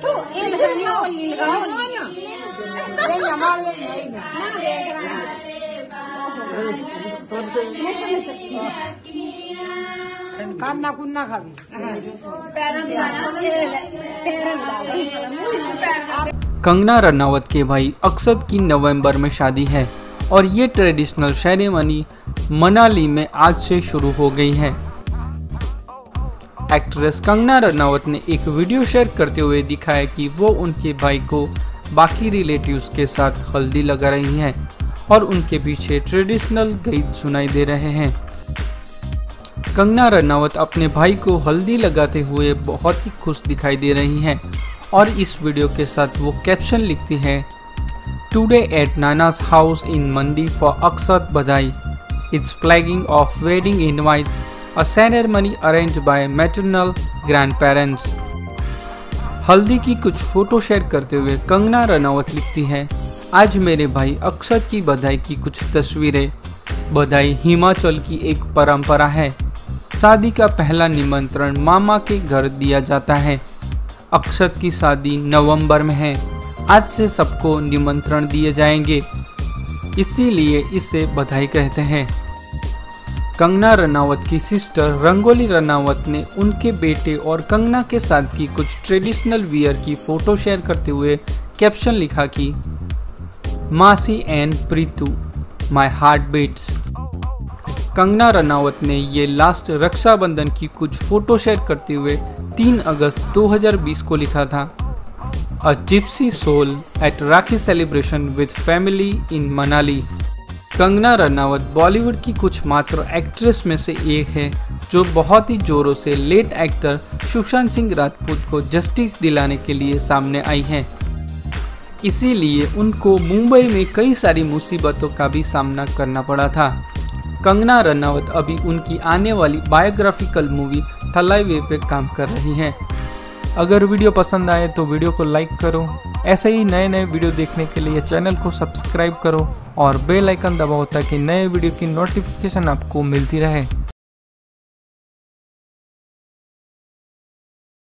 कंगना रनावत के भाई अक्षत की नवंबर में शादी है और ये ट्रेडिशनल सेरेमनी मनाली में आज से शुरू हो गई है। एक्ट्रेस कंगना रनावत ने एक वीडियो शेयर करते हुए दिखाया कि वो उनके भाई को बाकी रिलेटिव्स के साथ हल्दी लगा रही हैं और उनके पीछे ट्रेडिशनल गीत सुनाई दे रहे हैं। कंगना रनावत अपने भाई को हल्दी लगाते हुए बहुत ही खुश दिखाई दे रही हैं और इस वीडियो के साथ वो कैप्शन लिखती हैं, टुडे एट नाना's हाउस इन मंडी फॉर अक्षत बधाई, it's flagging off wedding invites, a ceremony arranged by maternal grandparents. Haldi की कुछ फोटो शेयर करते हुए कंगना रनावत लिखती है, आज मेरे भाई अक्षत की बधाई की कुछ तस्वीरें। बधाई हिमाचल की एक परंपरा है। शादी का पहला निमंत्रण मामा के घर दिया जाता है। अक्षत की शादी नवंबर में है। आज से सबको निमंत्रण दिए जाएंगे, इसीलिए इसे बधाई कहते हैं। कंगना रनावत की सिस्टर रंगोली रनावत ने उनके बेटे और कंगना के साथ की कुछ ट्रेडिशनल वियर की फोटो शेयर करते हुए कैप्शन लिखा कि masi and Pritu, my heart beats. Kangana Ranaut ने ये लास्ट रक्षाबंधन की कुछ फोटो शेयर करते हुए 3 अगस्त 2020 को लिखा था, a gypsy soul at Rakhi celebration with family in Manali. Kangana Ranaut Bollywood की कुछ मात्र एक्ट्रेस में से एक है जो बहुत ही जोरों से लेट एक्टर सुशांत सिंह राजपूत को जस्टिस दिलाने के लिए सामने आई है। इसीलिए उनको मुंबई में कई सारी मुसीबतों का भी सामना करना पड़ा था। कंगना रनावत अभी उनकी आने वाली बायोग्राफिकल मूवी थलाइवे पे काम कर रही हैं। अगर वीडियो पसंद आए तो वीडियो को लाइक करो। ऐसे ही नए नए वीडियो देखने के लिए चैनल को सब्सक्राइब करो और बेल आइकन दबाओ ताकि नए वीडियो की नोटिफिकेशन आपको मिलती रहे।